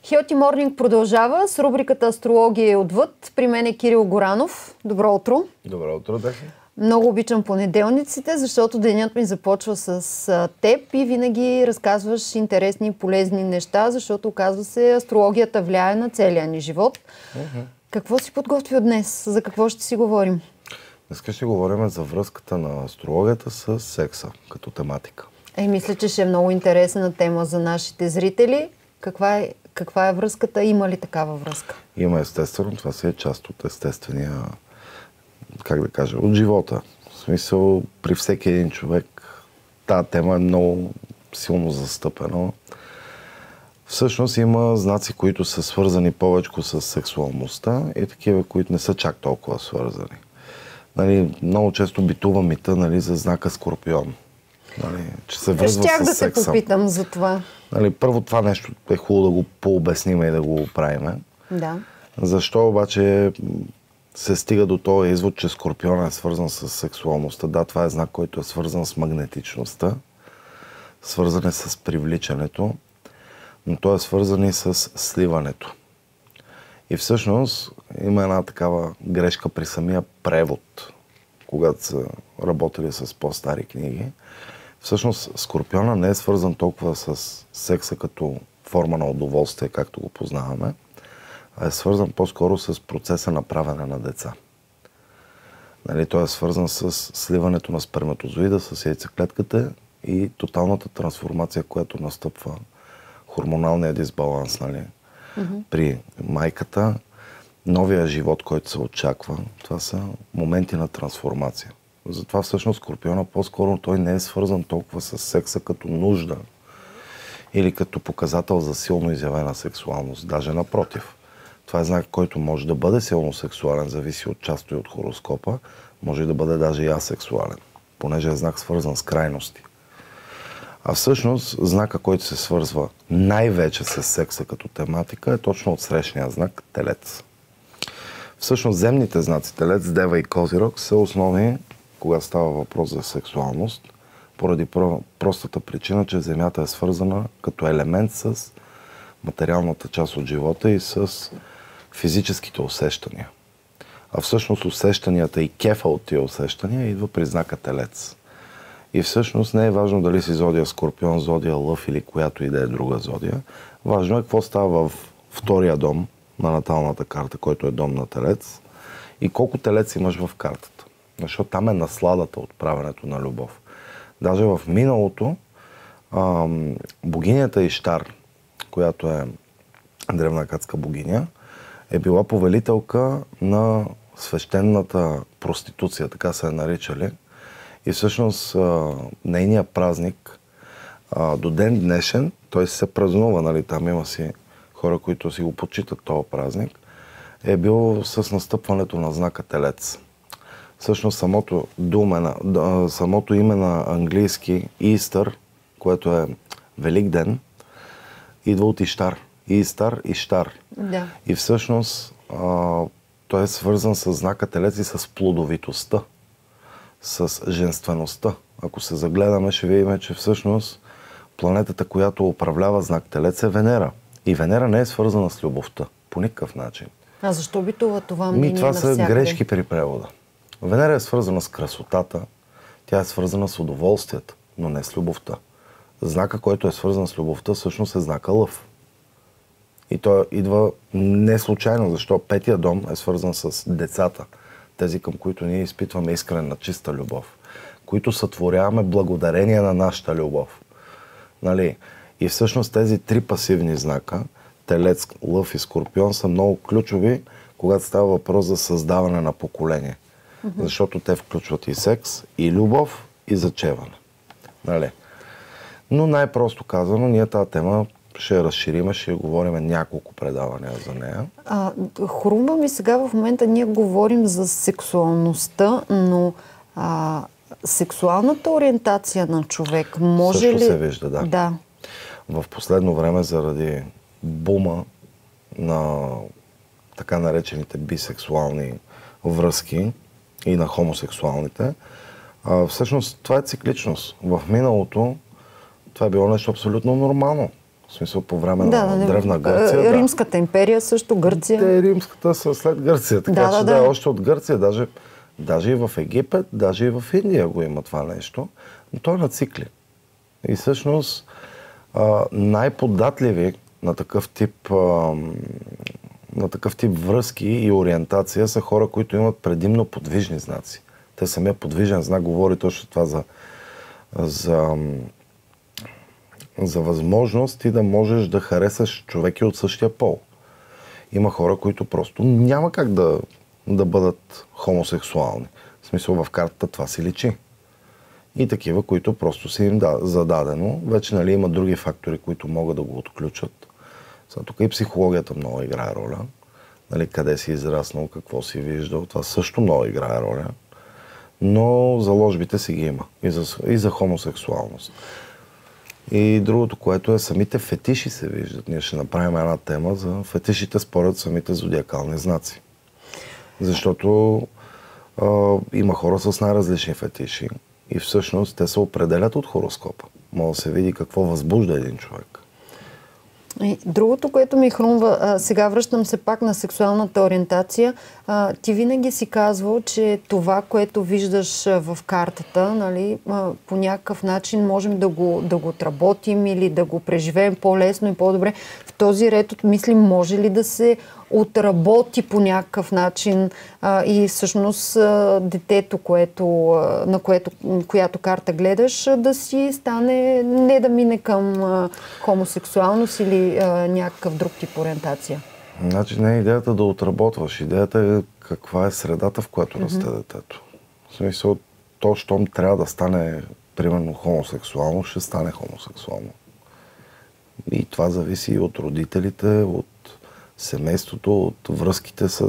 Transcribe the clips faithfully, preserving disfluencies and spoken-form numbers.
Healthy Morning продължава с рубриката Астрология отвъд. При мен е Кирил Горанов. Добро утро. Добро утро, Даси. Много обичам понеделниците, защото денят ми започва с теб и винаги разказваш интересни и полезни неща, защото оказва се, астрологията влияе на целия ни живот. Uh-huh. Какво си подготвил днес? За какво ще си говорим? Днес ще говорим за връзката на астрологията с секса като тематика. Е, мисля, че ще е много интересна тема за нашите зрители. Каква е, каква е връзката? Има ли такава връзка? Има, естествено. Това си е част от естествения, как да кажа, от живота. В смисъл, при всеки един човек тази тема е много силно застъпена. Всъщност има знаци, които са свързани повече с сексуалността и такива, които не са чак толкова свързани. Нали, много често битува мита, нали, за знака Скорпион. Нали, че се връзва Щях с да секса. се попитам за това. Нали, първо това нещо е хубаво да го пообясним и да го правиме. Да. Защо обаче се стига до този извод, че Скорпион е свързан с сексуалността? Да, това е знак, който е свързан с магнетичността, свързан е с привличането, но той е свързан и с сливането. И всъщност има една такава грешка при самия превод, когато са работили с по-стари книги. Всъщност Скорпиона не е свързан толкова с секса като форма на удоволствие, както го познаваме, а е свързан по-скоро с процеса на правене на деца. Нали, той е свързан с сливането на сперматозоида с яйцеклетката и тоталната трансформация, която настъпва, хормоналния дисбаланс, нали, mm-hmm. при майката, новия живот, който се очаква. Това са моменти на трансформация. Затова всъщност Скорпиона по-скоро той не е свързан толкова с секса като нужда или като показател за силно изявена сексуалност. Даже напротив. Това е знак, който може да бъде силно сексуален, зависи от часто и от хороскопа, може и да бъде даже и асексуален, понеже е знак свързан с крайности. А всъщност знака, който се свързва най-вече с секса като тематика, е точно от срещния знак Телец. Всъщност земните знаци Телец, Дева и Козирог са основни, когато става въпрос за сексуалност, поради простата причина, че Земята е свързана като елемент с материалната част от живота и с физическите усещания. А всъщност усещанията и кефа от тия усещания идва при знака Телец. И всъщност не е важно дали си зодия Скорпион, зодия Лъв или която и да е друга зодия. Важно е какво става в втория дом на наталната карта, който е дом на Телец, и колко Телец имаш в картата. Защото там е насладата от правенето на любов. Даже в миналото ам, богинята Иштар, която е древнакатска богиня, е била повелителка на свещената проституция, така се е наричали. И всъщност а, нейният празник а, до ден днешен, той се празнува, нали, там има си хора, които си го почитат този празник, е бил с настъпването на знака Телец. Всъщност самото, думе, самото име на английски Истър, което е Велик ден, идва от Иштар. Истър, Иштар. Да. И всъщност а, той е свързан с знака Телец и с плодовитостта, с женствеността. Ако се загледаме, ще видим, че всъщност планетата, която управлява знак Телец, е Венера. И Венера не е свързана с любовта. По никакъв начин. А защо битува това мнение Ми, това навсякъде? са грешки при превода. Венера е свързана с красотата, тя е свързана с удоволствието, но не с любовта. Знака, който е свързан с любовта, всъщност е знака Лъв. И той идва не случайно, защото петия дом е свързан с децата, тези към които ние изпитваме искрена чиста любов, които сътворяваме благодарение на нашата любов. Нали? И всъщност тези три пасивни знака, Телец, Лъв и Скорпион, са много ключови, когато става въпрос за създаване на поколение. Mm-hmm. Защото те включват и секс, и любов, и зачеване. Нали? Но най-просто казано, ние тази тема ще я разшириме, ще я говорим няколко предавания за нея. А, хрумва ми сега в момента, ние говорим за сексуалността, но а, сексуалната ориентация на човек може също ли... се вижда, да. Да. В последно време, заради бума на така наречените бисексуални връзки и на хомосексуалните, а, всъщност това е цикличност. В миналото това е било нещо абсолютно нормално. В смисъл по време да, на да, древна Гърция. Римската да. империя също, Гърция. Те римската са след Гърция, така да, че да, да, да, още от Гърция, даже, даже и в Египет, даже и в Индия го има това нещо, но то е на цикли. И всъщност най-податливи на такъв тип на такъв тип връзки и ориентация са хора, които имат предимно подвижни знаци. Те самия подвижен знак говори точно това за, за, за възможност ти да можеш да харесаш човеки от същия пол. Има хора, които просто няма как да, да бъдат хомосексуални. В смисъл в картата това си личи. И такива, които просто си им да, зададено. Вече нали, има други фактори, които могат да го отключат. Сега, тук и психологията много играе роля. Нали, къде си израснал, какво си виждал. Това също много играе роля. Но заложбите си ги има. И за, и за хомосексуалност. И другото, което е самите фетиши се виждат. Ние ще направим една тема за фетишите според самите зодиакални знаци. Защото а, има хора с най-различни фетиши. И всъщност те се определят от хороскопа. Може да се види какво възбужда един човек. И другото, което ми хрумва, а, сега връщам се пак на сексуалната ориентация. А, ти винаги си казвал, че това, което виждаш в картата, нали, а, по някакъв начин можем да го, да го отработим или да го преживеем по-лесно и по-добре. В този ред от мисли може ли да се отработи по някакъв начин а, и всъщност а, детето, което, а, на което, която карта гледаш, а, да си стане, не да мине към а, хомосексуалност или а, някакъв друг тип ориентация? Значи не е идеята да отработваш. Идеята е каква е средата, в която mm-hmm. расте детето. В смисъл, то, щом трябва да стане примерно хомосексуално, ще стане хомосексуално. И това зависи и от родителите, от семейството, от връзките с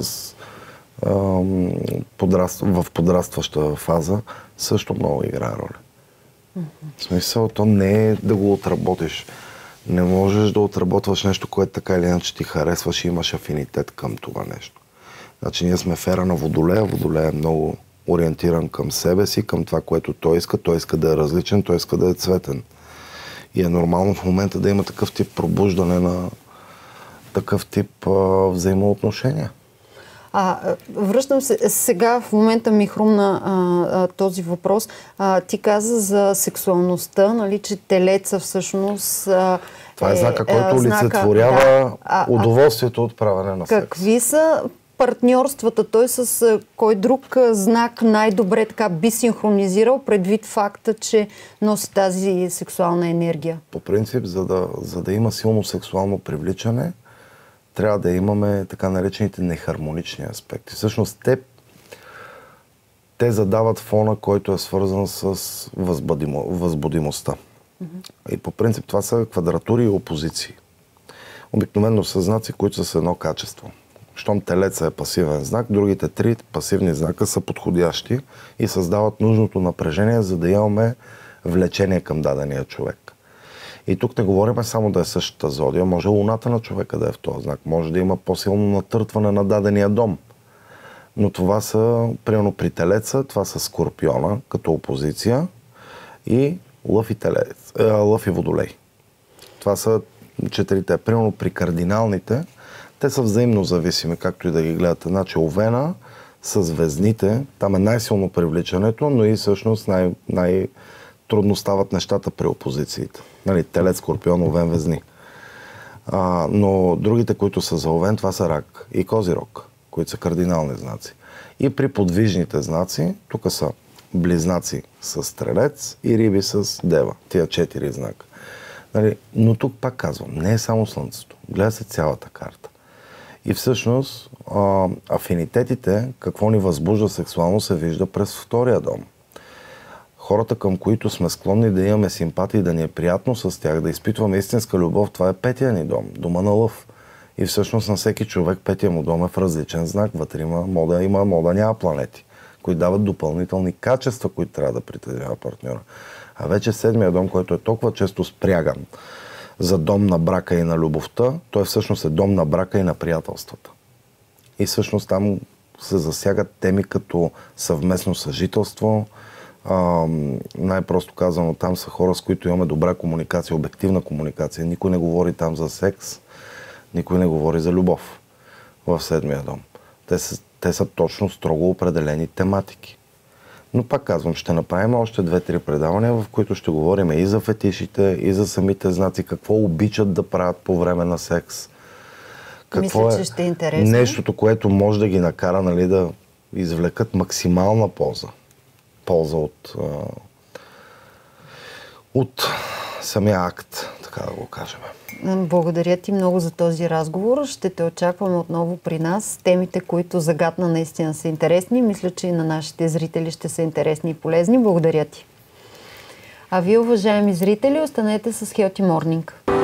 ам, подраст... в подрастваща фаза също много играе роля. Mm-hmm. В смисъл, то не е да го отработиш. Не можеш да отработваш нещо, което така или иначе ти харесваш и имаш афинитет към това нещо. Значи ние сме в ера на Водолея. Водолея е много ориентиран към себе си, към това, което той иска. Той иска да е различен, той иска да е цветен. И е нормално в момента да има такъв тип пробуждане на такъв тип а, взаимоотношения. А, връщам се, сега в момента ми хрумна а, а, този въпрос. А, ти каза за сексуалността, нали, че телеца всъщност а, това е знака, който олицетворява да, удоволствието от правене на секс. Какви са партньорствата? Той с а, кой друг а, знак най-добре така би синхронизирал предвид факта, че носи тази сексуална енергия? По принцип, за да, за да има силно сексуално привличане, трябва да имаме така наречените нехармонични аспекти. Всъщност те, те задават фона, който е свързан с възбудимо, възбудимостта. Mm-hmm. И по принцип това са квадратури и опозиции. Обикновено са знаци, които са с едно качество. Щом телеца е пасивен знак, другите три пасивни знака са подходящи и създават нужното напрежение, за да имаме влечение към дадения човек. И тук не говорим само да е същата зодия, може луната на човека да е в този знак, може да има по-силно натъртване на дадения дом. Но това са, примерно при телеца, това са Скорпиона като опозиция и Лъв и, телец, е, лъв и Водолей. Това са четирите. Примерно при кардиналните, те са взаимно зависими, както и да ги гледате. Значи Овена с звездните, там е най-силно привличането, но и всъщност най- най- трудно стават нещата при опозициите. Нали, Телец, Скорпион, Овен, Везни. А, но другите, които са за Овен, това са Рак и Козирог, които са кардинални знаци. И при подвижните знаци, тук са Близнаци с Стрелец и Риби с Дева. Тия четири знака. Нали, но тук пак казвам, не е само Слънцето. Гледа се цялата карта. И всъщност а, афинитетите, какво ни възбужда сексуално, се вижда през втория дом. Хората, към които сме склонни да имаме симпатии, да ни е приятно с тях, да изпитваме истинска любов, това е петия ни дом, дома на Лъв. И всъщност на всеки човек петия му дом е в различен знак. Вътре има мода, има мода, няма планети, които дават допълнителни качества, които трябва да притежава партньора. А вече седмия дом, който е толкова често спряган за дом на брака и на любовта, той всъщност е дом на брака и на приятелствата. И всъщност там се засягат теми като съвместно съжителство, А, най-просто казано, там са хора, с които имаме добра комуникация, обективна комуникация. Никой не говори там за секс, никой не говори за любов в седмия дом. Те са, те са точно строго определени тематики. Но пак казвам, ще направим още две-три предавания, в които ще говорим и за фетишите, и за самите знаци, какво обичат да правят по време на секс. Какво Мисля, е че ще е интересно. Нещото, което може да ги накара, нали, да извлекат максимална полза. Полза от, а, от самия акт, така да го кажем. Благодаря ти много за този разговор. Ще те очакваме отново при нас. Темите, които загатна наистина са интересни. Мисля, че и на нашите зрители ще са интересни и полезни. Благодаря ти. А вие, уважаеми зрители, останете с Healthy Morning.